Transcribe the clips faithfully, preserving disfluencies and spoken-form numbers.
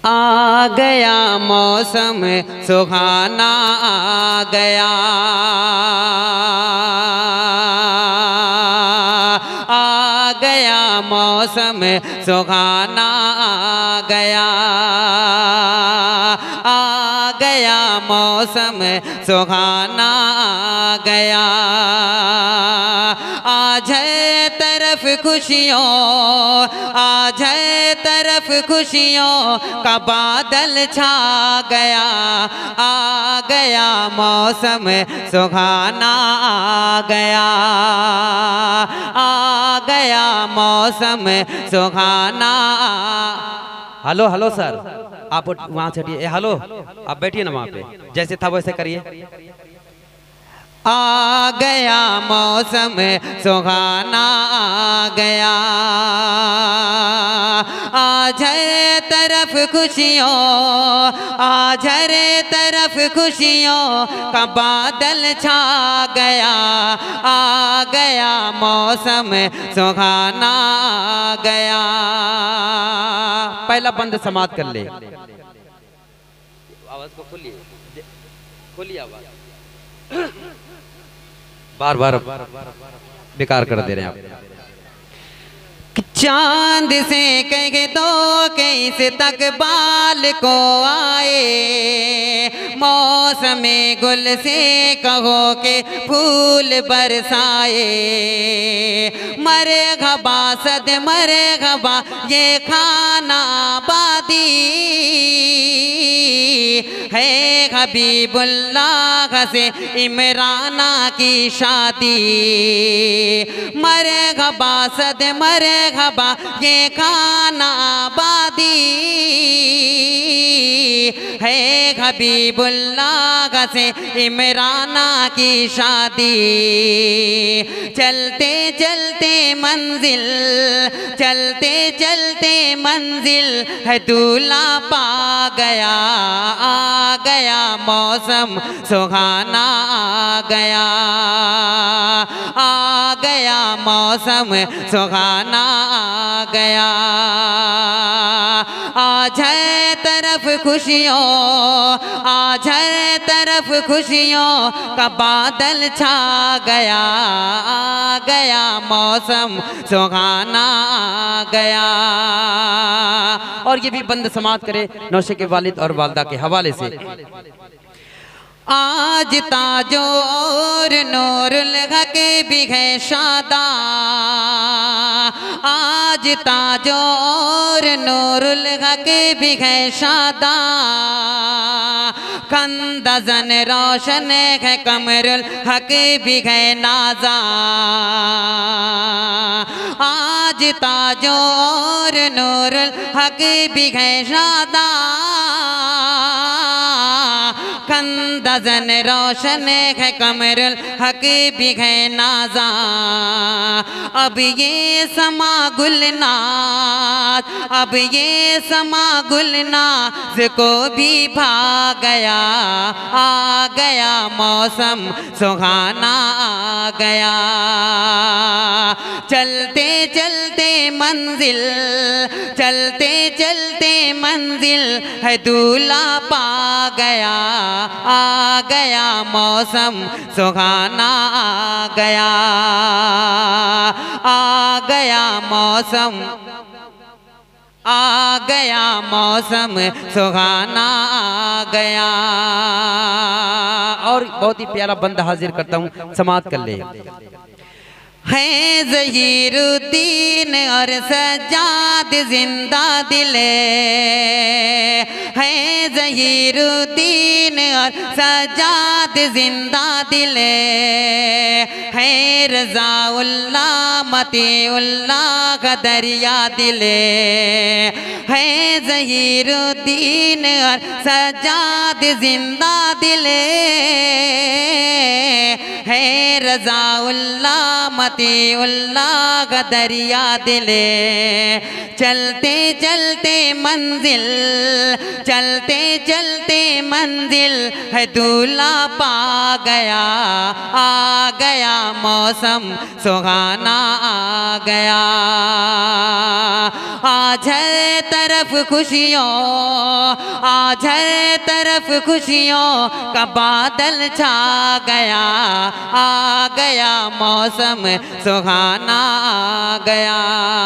आ गया मौसम सुहाना आ गया, आ गया मौसम सुहाना आ गया, आ गया मौसम सुहाना आ गया। आज है तरफ खुशियों, आज है तरफ खुशियों का बादल छा गया, आ गया मौसम सुहाना आ गया, आ गया मौसम सुहाना। हेलो हेलो सर, आप वहाँ चढ़िए। हेलो, आप बैठिए ना वहाँ पे, जैसे था वैसे करिए। आ गया मौसम सुहाना आ गया, आज हर तरफ खुशियों, आज हर तरफ खुशियों का बादल छा गया, आ गया मौसम सुहाना आ गया। पहला बंद समाप्त कर ले, आवाज को खोलिए, खोलिए आवाज, बार बार बेकार कर दे रहे हैं आप। चांद से कह दो के इस तक बाल को आए, मौसमे गुल से कहो के फूल बरसाए, मरहबा सद मरहबा ये खाना आबादी है, हबीबुल्लाह से इमराना की शादी, मरहबा सद मरहबा ये खाना आबादी है, हबीबुल्लाह से इमराना की शादी। चलते चलते मंजिल, चलते चलते मंजिल है दूल्हा पा गया, आ गया मौसम सुहाना आ गया, आ गया मौसम सुहाना आ गया। आज है तरफ खुशियों, आज है तरफ खुशियों का बादल छा गया, आ गया मौसम सुहाना आ गया। और ये भी बंद समाप्त करे नौशे के वालिद और वालदा के हवाले से। आज ताजो और नूरुल हक भी है शादा, आज ताजो और नूरुल हक भी है शादा, कंदजन रोशन है कमरुल हक भी है नाजा, आज ताजो और नूरुल हक भी है शादा, कंदजन रोशन है कमरुल हक भी है नाजा। अब ये समा गुलनाज, अब ये समा गुलनाज को भी भा गया, आ गया मौसम सुहाना आ गया। चलते चलते मंजिल, चलते चलते मंजिल है दूल्हा पा गया, आ गया मौसम सुहाना आ गया, आ गया मौसम, आ गया मौसम सुहाना आ गया। और बहुत ही प्यारा बंदा हाजिर करता हूँ, समाप्त कर ले। है ज़हीरुद्दीन और सज्जाद जिंदा दिले, है ज़हीरुद्दीन और सज्जाद जिंदा दिले, है रज़ाउल्लाह मतीउल्लाह का दरिया दिले, है ज़हीरुद्दीन और सज्जाद जिंदा दिले, है रज़ाउल्लाह मतीउल्लाह का दरिया दिले। चलते चलते मंजिल, चलते चलते मंजिल है दूल्हा पा गया, आ गया मौसम सुहाना आ गया। आज हर तरफ खुशियों, आज हर तरफ खुशियों का बादल छा गया, आ गया मौसम सुहाना आ गया।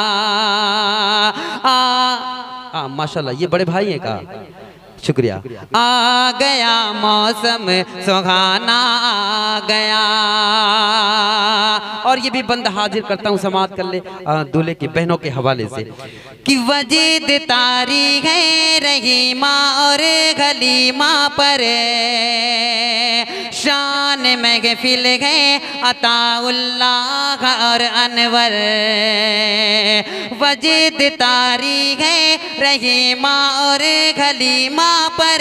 आ, आ माशाल्लाह ये बड़े भाई हैं का, शुक्रिया। आ गया मौसम सुहाना आ गया। और ये भी बंद हाजिर करता हूँ, समात कर ले दूल्हे की बहनों के हवाले से कि वजीद तारी है रहीमा और गलीमा पर शान महफिल है अताउल्लाह और अनवर। वजीद तारी है रहीमा और गलीमा पर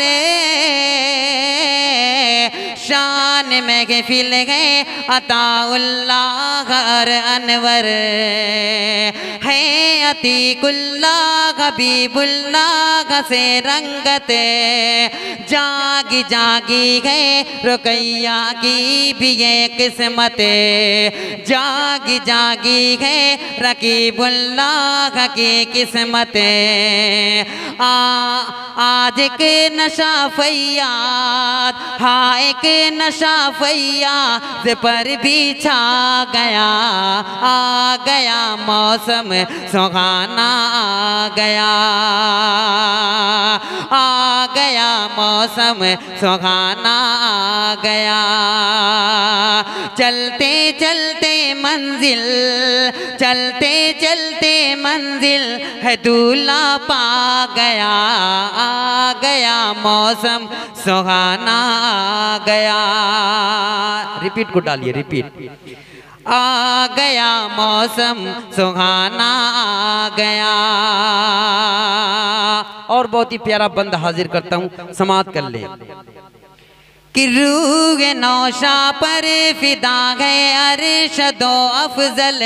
शान महफिल है अताउल्लाह और अनवर। है अतीकुल्लाह हबीबुल्लाह से रंगत जागी जागी है रुकैया की भी ये किस्मत। जागी जागी है रकीबुल्लाह की किस्मत। आ आज एक नशा फैयाद, हाँ एक नशा फैयाद पर भी छा गया, आ गया मौसम सुहाना आ गया, आ गया मौसम सुहाना आ गया। चलते चलते मंजिल, चलते चलते मंजिल है दूल्हा पा गया, आ गया मौसम सुहाना आ गया। रिपीट को डालिए, रिपीट। आ गया मौसम सुहाना आ गया। और बहुत ही प्यारा बंद हाजिर करता हूँ, समात कर ले कि रूह नौशा पर फिदा है अरशदो अफजल।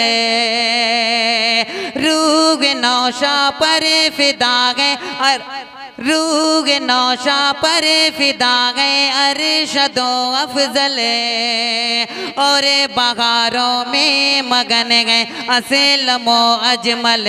रूह नौशा पर फिदा है अर रूह नौशा पर फिदा गए अरशदो अफजल। और बहारों में मगन गए असलमो अजमल।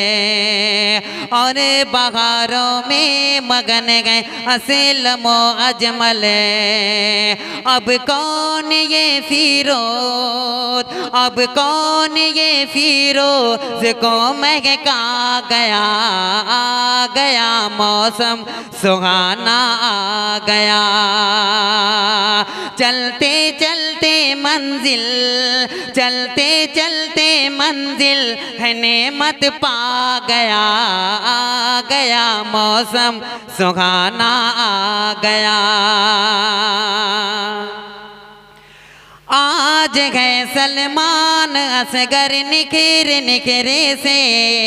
और बहारों में मगन गए असलमो अजमल। अब कौन ये फिरोज, अब कौन ये फिरोज को महका गया, आ गया मौसम सुहाना आ गया। चलते चलते मंजिल, चलते चलते मंजिल है नेमत पा गया, आ गया मौसम सुहाना आ गया। आज है सलमान असगर निखिर निखरे से।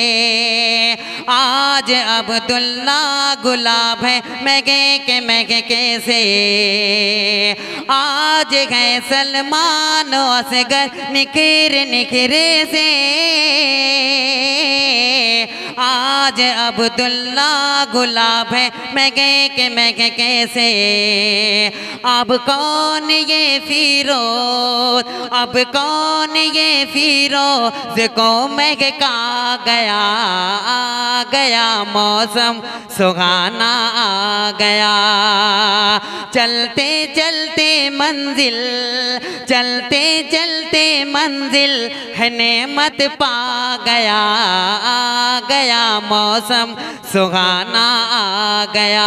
आज अब्दुल्ला गुलाब है महके के महके से। आज है सलमान असगर निखिर निखरे से। आज अब्दुल्ला गुलाब है महके के महके से। अब कौन ये फिरोज, अब कौन ये फिरोज को महका गया, आ गया मौसम सुहाना आ गया। चलते चलते मंजिल, चलते चलते मंजिल है नेमत पा गया, आ गया मौसम सुहाना आ गया,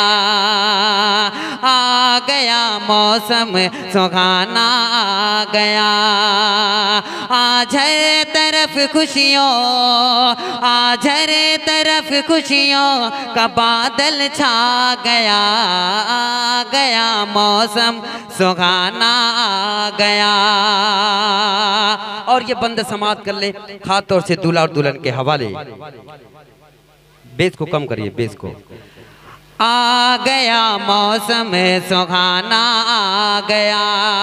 आ गया मौसम सुहाना आ गया। आज हर तरफ खुशियों, आज हर तरफ खुशियों का बादल छा गया, आ गया मौसम सुहाना आ गया। और ये बंद समात कर ले खास तौर से दूल्हा और दुल्हन के हवाले। बेस को कम करिए, बेस को। आ गया मौसम सुहाना आ गया।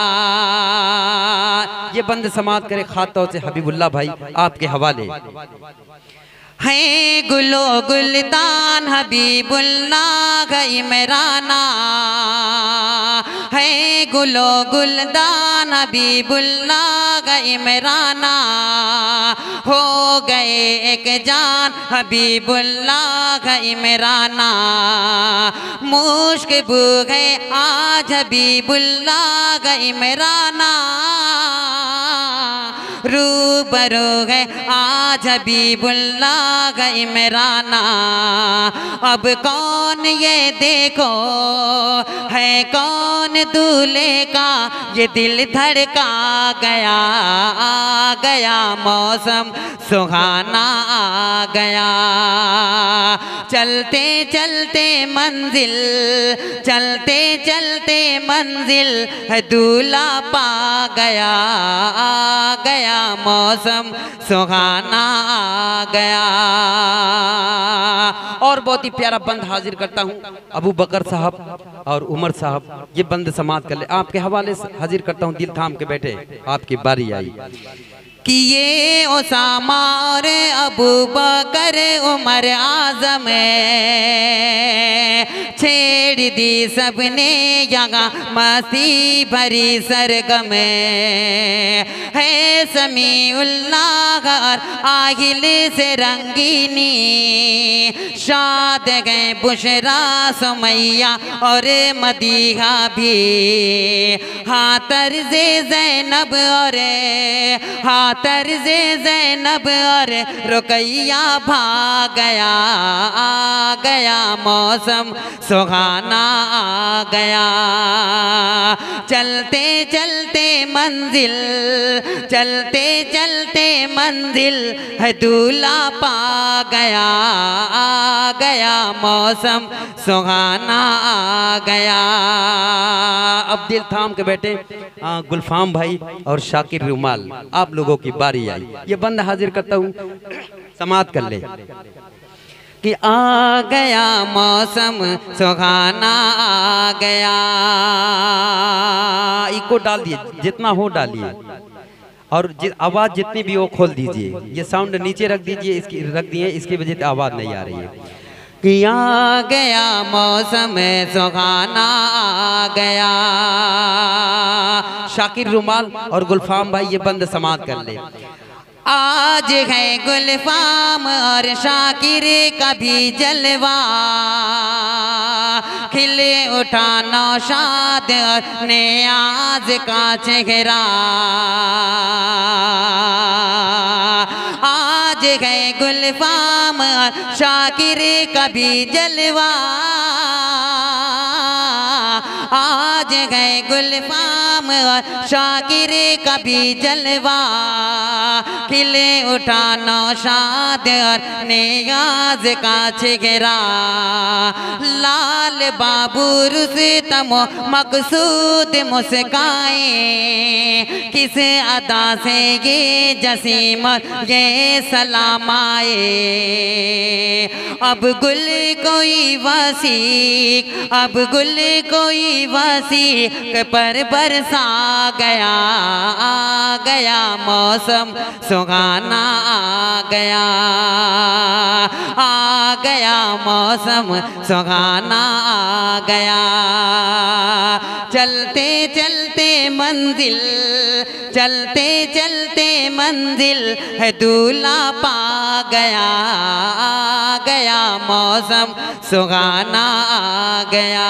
ये बंद समात करे खास तौर से हबीबुल्लाह भाई आपके हवाले। है गुलो गुलदान हबीबुल्लाह इमराना। है गुलो गुलदान हबीबुल्लाह का इमराना, हो गए एक जान हबीबुल्लाह का इमराना। मुश्क बू गए आज हबीबुल्लाह का इमराना, रूबरू है आज हबीबुल्लाह का इमराना। अब कौन ये देखो है कौन दूल्हे का, ये दिल धड़का गया आ गया मौसम सुहाना आ गया। चलते चलते मंजिल चलते चलते मंजिल है दूल्हा पा गया आ गया मौसम सुहाना आ गया। और बहुत ही प्यारा बंद हाजिर करता हूँ अबू बकर साहब और उमर साहब, ये बंद समात कर ले। आपके हवाले से हाजिर करता हूँ, दिल थाम के बैठे, आपकी बारी आई। कि ये उसामा और अबू बकर उमर आजम छेड़ दी सबने यहाँ मस्ती भरी सरगम है। समीउल्लाह और आहिल से रंगीनी शाद गए बुशरा सुमैया और मदीहा भी। हाँ तर्ज़े ज़ैनब और हाँ तर्ज़े ज़ैनब और रुकैया भाग गया आ गया मौसम सुहाना आ गया। चलते चलते मंजिल चलते चलते मंजिल है दूल्हा पा गया आ गया मौसम सुहाना आ गया। अब दिल थाम के बैठे गुलफाम भाई और शाकिर रुमाल, आप लोगों की बारी आई। ये बंद हाजिर करता हूँ, समात कर ले। कि आ गया मौसम सुहाना आ गया। इको डाल दिए, जितना हो डालिए, और आवाज जितनी भी हो खोल दीजिए। ये साउंड नीचे रख दीजिए, इसकी रख दिए, इसकी वजह से आवाज नहीं आ रही है। कि आ गया मौसम सुहाना आ गया। शाकिर रुमाल और गुलफाम भाई ये बंद समात कर ले। आज है गुलफाम और शाकिर का भी जलवा, खिले उठा नौशाद और नियाज का चेहरा। आज है गुलफाम और शाकिर का भी जलवा, आज है गुलफाम और शाकिर का भी जलवा। खिले उठा नौशाद और नियाज का चेहरा। लाल बाबू रुस्तम मकसूद मुस्काए, किस अदा से ये जसीम ये सलाम आए। अब गुल कोई वसीक अब गुल कोई वसीक पर बरसा गया आ गया मौसम सुहाना आ गया आ गया मौसम सुहाना आ गया। चलते चलते मंजिल चलते चलते मंजिल है दूल्हा पा गया आ गया मौसम सुहाना आ गया।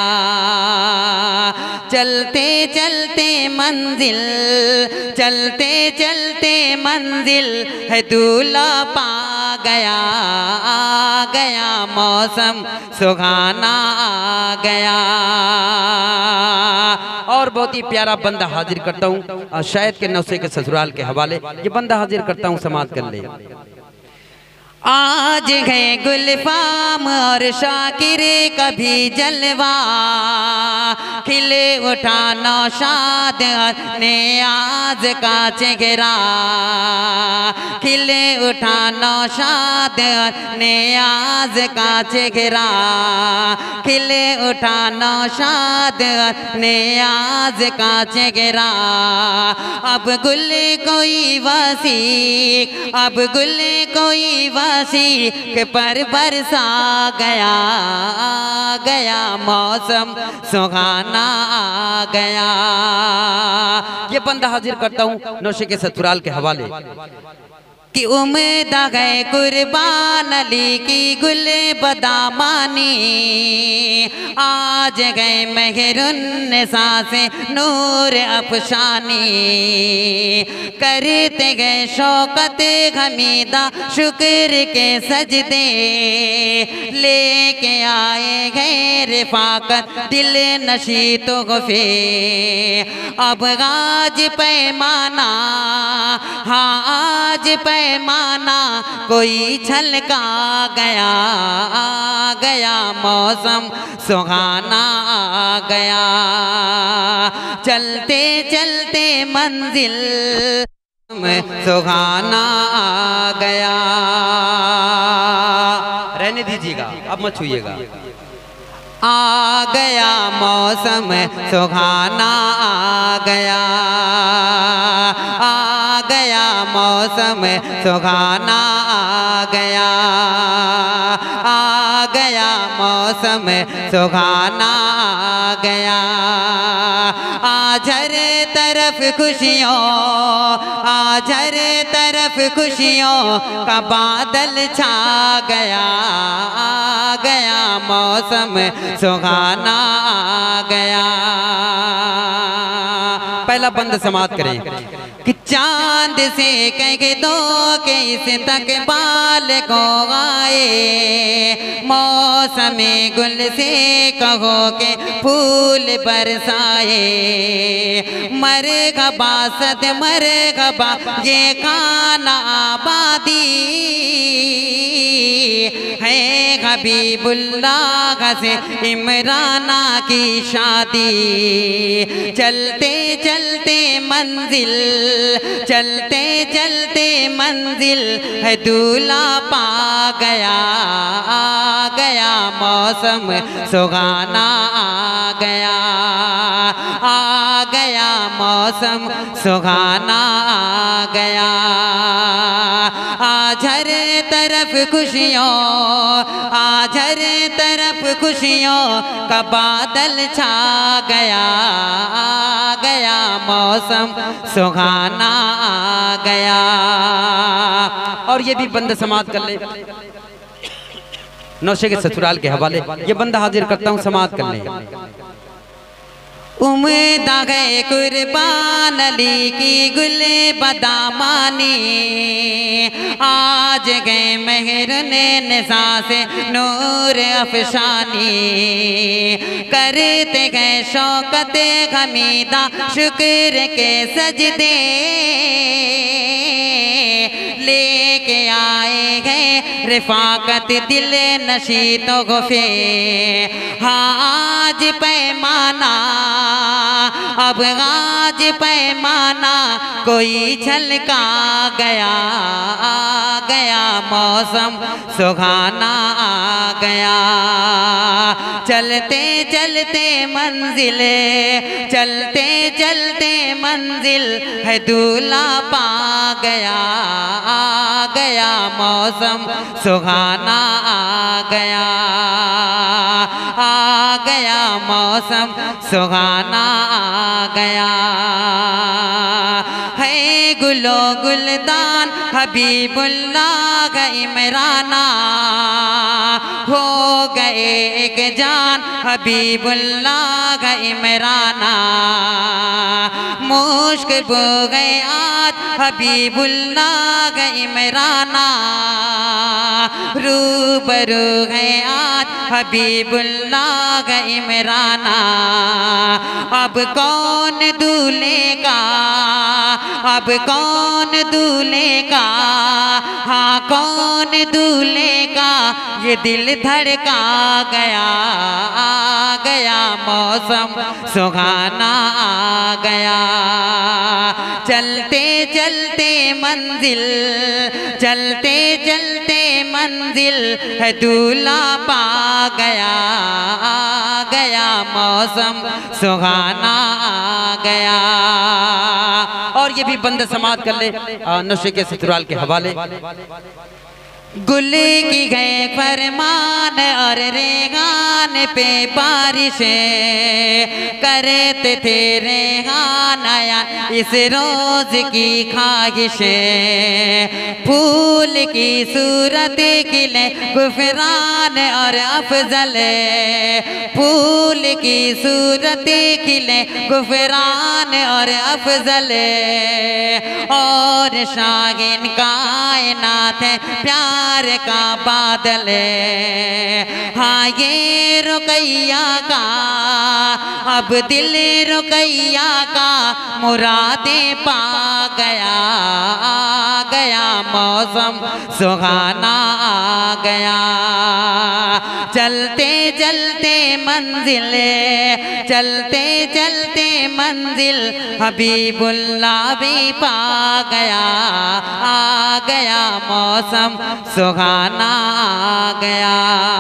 चलते चलते मंजिल चलते चलते मंजिल है दूल्हा पा गया आ गया मौसम सुहाना आ गया। और बहुत ही प्यारा बंदा हाजिर करता हूँ शायद के नौसे के ससुराल के हवाले, ये बंदा हाजिर करता हूँ, समात कर ले। आज है गुलफाम और शाकिर कभी जलवा, खिले उठा नौशाद और नियाज का चेहरा। खिले उठा नौशाद और नियाज का चेहरा। खिले उठा नौशाद और नियाज का चेहरा। अब गुल कोई वसीक अब गुल कोई वसीक आशिक पर बरसा गया, आ गया मौसम सुहाना आ गया। ये बंदा हाजिर करता हूँ नौशे के ससुराल के हवाले कि उम्मीद गए कुर्बान अली की गुल बदामानी, आज गए मेहरुन सांसे नूर अफशानी, करते गए शौकत हमीदा शुक्र के सजदे, लेके आए गए रिफाकत दिल नशी तो गुफे। अब आज पैमाना, हाँ आज पैमाना कोई छलका गया, आ गया मौसम सुहाना आ गया। चलते चलते मंजिल में सुहाना आ गया। रहने दीजिएगा, अब मत छूइएगा। आ गया मौसम सुहाना आ गया, आ गया मौसम सुहाना आ गया, आ गया मौसम सुहाना आ गया। आज हर तरफ खुशियों, आज हर तरफ खुशियों का बादल छा गया, आ गया मौसम सुहाना आ गया। पहला बंद समाप्त करें कि चांद से कह दो के इस तक बाल को आए, मौसम गुल से कहो के फूल बरसाए। मरहबा सद मरहबा ये खाना आबादी है, हबीबुल्लाह से इमराना की शादी। चलते चलते मंजिल, चलते चलते मंजिल है दूल्हा पा गया, आ गया मौसम सुहाना आ गया, आ गया मौसम सुहाना आ गया। आज हर तरफ खुशियों, आज हर तरफ खुशियों का बादल छा गया, आ गया मौसम सुहाना आ गया। और ये भी बंद समाप्त कर ले नौशे के ससुराल के हवाले, ये बंदा हाजिर करता हूँ समाप्त कर ले। उम्मीद गए कुर्बान अली की गुल बदामानी, आज गए मेहरुन निसा से नूर अफशानी, करते गए शौकत हमीदा शुक्र के सजदे, लेके आए गए रिफाकत दिल नशी तो गुफे। हाँ आज पैमाना, अब आज पैमाना कोई छलका गया, आ गया मौसम सुहाना आ गया। चलते चलते मंजिल, चलते चलते मंजिल है दूल्हा पा गया, आ गया मौसम सुहाना आ गया, आ गया मौसम सुहाना आ गया। है गुलो गुलदान हबीबुल्लाह का इमराना, हो गए एक जान हबीबुल्लाह का इमराना। मुश्क बो गए आज हबीबुल्लाह का इमराना, रूबरू गए आज हबीबुल्लाह का इमराना। अब कौन दूल्हे का, अब कौन दूल्हे का, हाँ कौन दूल्हे का ये दिल धड़का गया, आ गया मौसम सुहाना आ गया। चलते चलते मंजिल, चलते चलते मंजिल है दूल्हा पा गया, आ गया मौसम सुहाना आ गया। और ये भी बंद समाप्त कर ले नौशे के ससुराल के हवाले गुल की गए फरमान और रेहान पे बारिशें करते थे रेहान आया इस रोज की ख्वाहिशें। फूल की सूरत खिले गुफरान और अफजल, फूल की सूरत खिले गुफरान और अफजल। और शागिन कायनात है प्यार का बादल, हाँ ये रुकैया का अब दिल रुकैया का मुरादें पा गया। आ गया मौसम सुहाना आ गया। चलते चलते मंजिल, चलते चलते मंजिल हबीबुल्लाह भी पा गया। आ गया मौसम सुहाना आ गया।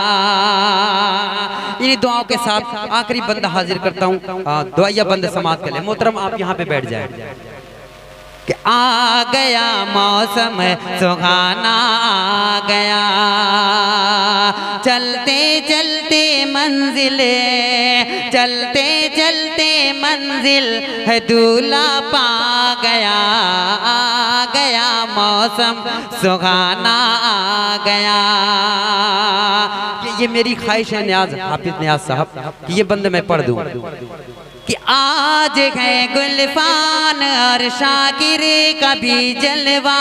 इन्हीं दुआओं के साथ आखिरी बंदा हाजिर करता हूँ, दुआया बंद समात कर ले। मोहतरम आप यहाँ पे बैठ जाए कि आ गया मौसम सुहाना आ गया। चलते चलते मंजिल, चलते चलते मंजिल है दूल्हा पा गया। आ गया मौसम सुहाना आ गया। ये मेरी ख्वाहिश है न्याज हाफिज न्याज साहब कि ये बंदे मैं पढ़ दूं कि आज है गुलफान और शाकिर का भी जलवा।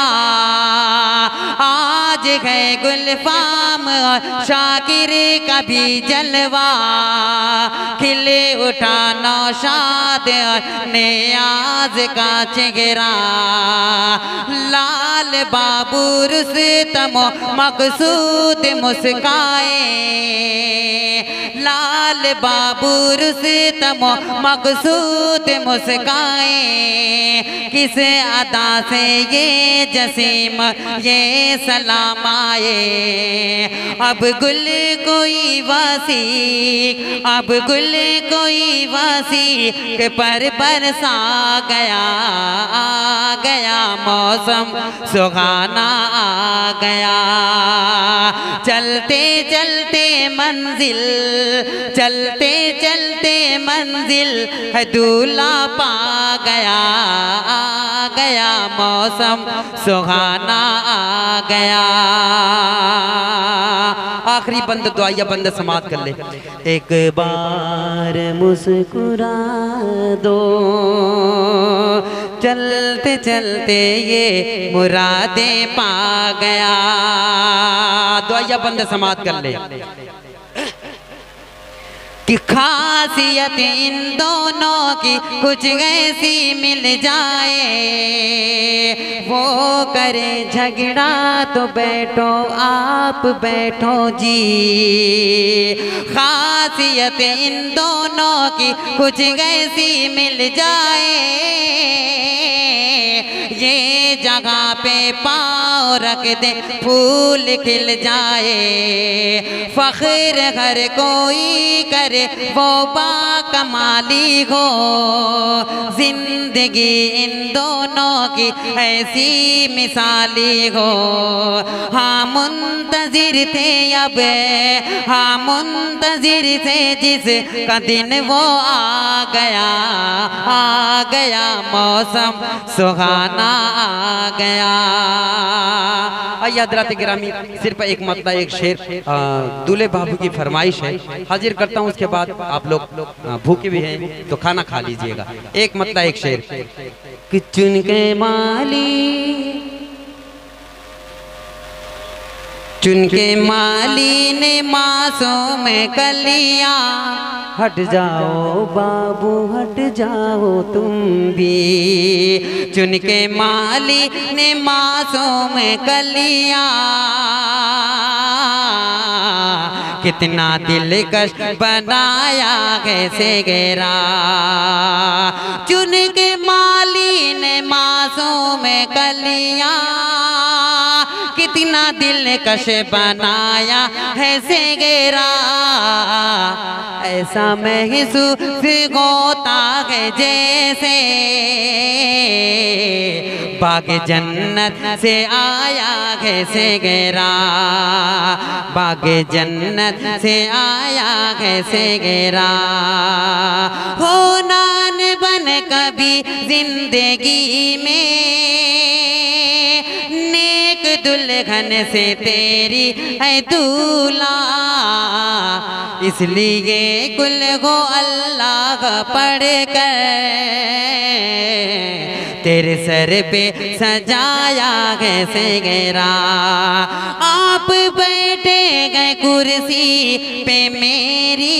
आज है गुलफाम और शाकिर का भी जलवा। खिले उठा नौशाद और नियाज का चेहरा। लाल बाबू रुस्तम मकसूद मुस्काए। लाल बाबू रुस्तम मकसूद मुस्काए। किस अदा से ये जसीम ये सलाम आए। अब गुल कोई वासी, अब गुल कोई वासी के पर बरसा गया। आ गया मौसम सुहाना आ गया। चलते चलते मंजिल, चलते चलते मंजिल है दूल्हा पा गया। आ गया मौसम सुहाना आ गया। आखिरी बंद दुआया बंद समात कर ले। एक बार मुस्कुरा दो, चलते चलते ये मुरादें पा गया। दुआया बंद समात कर ले कि खासियत इन दोनों की कुछ ऐसी मिल जाए। वो करे झगड़ा तो बैठो आप बैठो जी। खासियत इन दोनों की कुछ ऐसी मिल जाए। ये जगह पे पाँव रख दे फूल खिल जाए। फख्र हर कोई करे वो बाकमाली हो। जिंदगी इन दोनों की ऐसी मिसाली हो। हाँ मुंतजिर थे अब, हाँ मुंतजिर थे जिस का दिन वो आ गया। आ गया मौसम सुहाना आ गया। हज़रात गिरामी सिर्फ एक मतलब एक शेर दूल्हे बाबू की फरमाइश है, हाजिर करता हूँ। उसके बाद आप लोग भूखे भी हैं तो खाना खा लीजिएगा। एक मतलब एक शेर कि चुन के माली, चुन के माली ने मासूम कलियां। हट जाओ बाबू हट जाओ तुम भी। चुन के माली ने मासूम कलियां। कितना दिलकश बनाया कैसे गहरा। चुन के माली ने मासूम कलियां। कितना दिलकश बनाया है से गेरा। ऐसा महसूस होता है जैसे बाग जन्नत से आया कैसे गिरा, बाग जन्नत से आया कैसे गिरा। हो नान बन कभी जिंदगी में, नेक दुल्हन से तेरी है दूल्हा, इसलिए कुल को अल्लाह पढ़ कर तेरे सर पे सजाया कैसे गिरा। आप बैठे गए कुर्सी पे मेरी,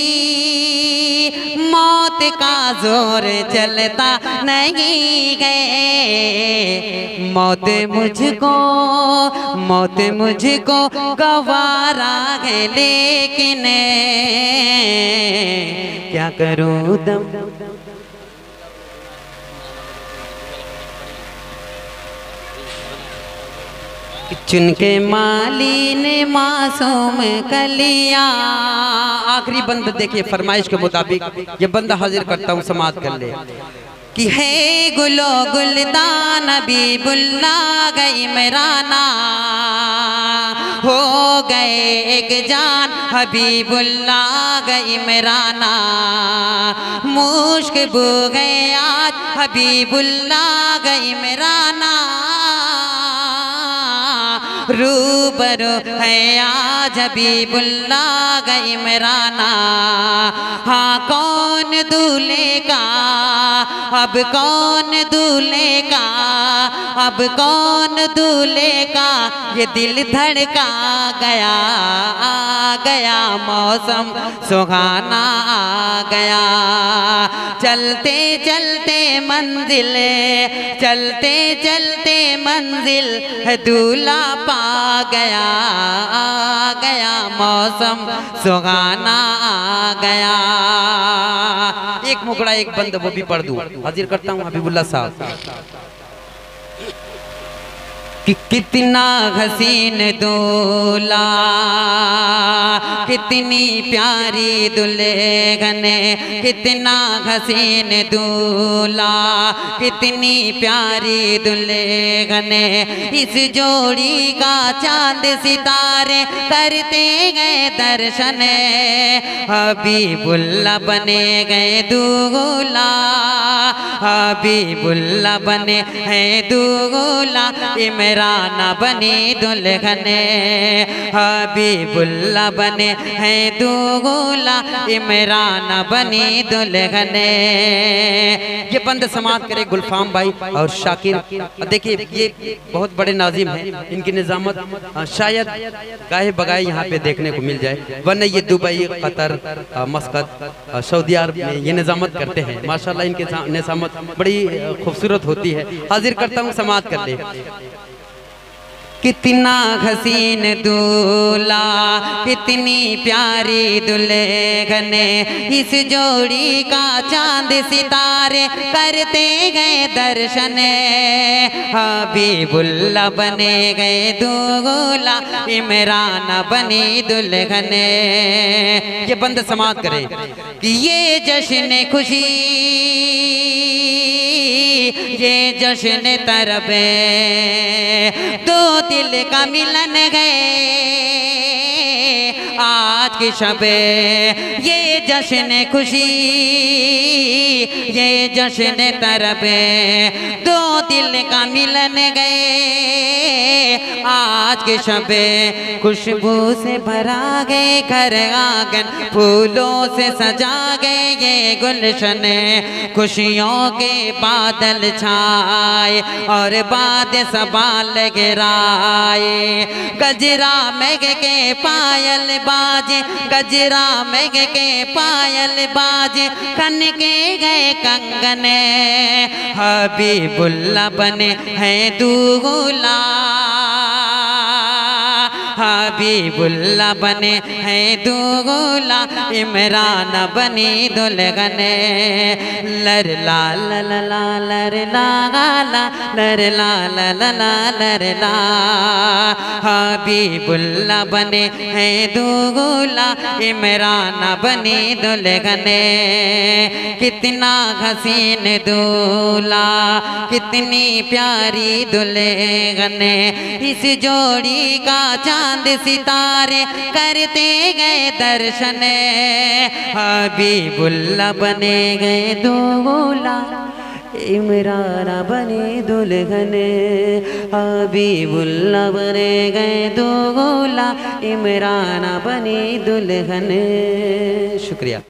मौत का जोर चलता नहीं गए। मौत मुझको मौत मुझको गवारा है, लेकिन क्या करूं दम। चुन के माली ने मासूम कलिया। आखिरी बंद देखिए, फरमाइश के मुताबिक ये बंदा हाजिर करता हूँ, समात कर ले कि है गुलो गुलदान हबीबुल्ला गई मेराना, हो गए एक जान हबीबुल्ला गई मेराना। मुश्क बू गए आज हबीबुल्ला गई मेराना, रूबरू है आज हबीबुल्ला गई मेराना। हाँ कौन दूल्हे का, अब कौन दूल्हे का, अब कौन दूल्हे का, ये दिल धड़का गया। आ गया मौसम सुहाना आ गया, चलते चलते मंजिल, चलते चलते मंजिल है दूल्हा पा गया। आ गया मौसम सुहाना आ गया। एक मुकड़ा एक बंद वो भी पढ़ दूं, हाजिर करता हूँ हबीबुल्ला साहब कि कितना हसीन दूल्हा, कितनी प्यारी दुल्हन, कितना हसीन दूल्हा, कितनी प्यारी दुल्हन। इस जोड़ी का चांद सितारे करते गए दर्शन, हबीबुल्ला बने गए दूल्हा, हबीबुल्ला बने हैं दूल्हा, इमराना बनी दुल्हन, हबीबुल्ला बने हैं दूल्हा, इमराना बनी दुल्हन। ये बंद समात करे गुलफाम भाई और शाकिर। देखिए ये बहुत बड़े नाजिम हैं, इनकी निजामत शायद गाहे बगाए यहाँ पे देखने को मिल जाए, वरना ये Dubai, Qatar, Muscat, Saudi Arabia में ये निजामत करते हैं। माशाल्लाह इनके निजामत बड़ी खूबसूरत होती है। हाजिर करता हूँ, समात कर ले। कितना हसीन दूल्हा, कितनी प्यारी दुल्हन, इस जोड़ी का चांद सितारे करते गए दर्शन, हबीबुल्ला बने गए दूल्हा, इमराना बनी दुल्हन। ये बंद समात करें कि ये जश्न खुशी, ये जश्न तरबे, दो दिल का मिलन गए आज की शबे। ये जश्न खुशी, ये जश्न तरबे, दो दिल का मिलन गए आज के शबे। खुशबू से भरा गए घर आंगन, फूलों से सजा गए ये गुलशन, खुशियों के बादल छाए और बाद सबाल गिराए। गजरा मेघ के पायल बाजे, गजरा मेघ के पायल बाजे, खन के गए कंगन, हबीबुल्ला बने हैं दूल्हा, हबीबुल्ला बने हैं दूल्हा, इमरान बनी दुल्हन। लर ला ला ला ला लर ला ला लर ला ला ला ला लर ला। हबीबुल्ला बने हैं दूल्हा, इमरान बनी दुल्हन। कितना हसीन दूल्हा, कितनी प्यारी दुल्हन। इस जोड़ी का चांद सितारे करते गए दर्शन। हबीबुल्ला बने गए दूल्हा, इमरान बने दुल्हन। हबीबुल्ला बने गए दूल्हा, इमरान बनी दुल्हन। शुक्रिया।